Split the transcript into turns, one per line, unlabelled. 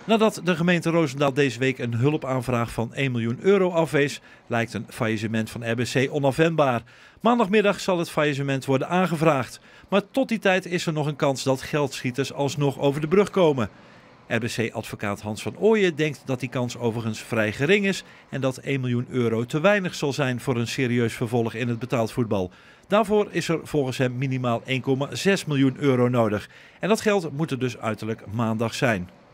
Nadat de gemeente Roosendaal deze week een hulpaanvraag van 1 miljoen euro afwees, lijkt een faillissement van RBC onafwendbaar. Maandagmiddag zal het faillissement worden aangevraagd. Maar tot die tijd is er nog een kans dat geldschieters alsnog over de brug komen. RBC-advocaat Hans van Ooyen denkt dat die kans overigens vrij gering is en dat 1 miljoen euro te weinig zal zijn voor een serieus vervolg in het betaald voetbal. Daarvoor is er volgens hem minimaal 1,6 miljoen euro nodig. En dat geld moet er dus uiterlijk maandag zijn.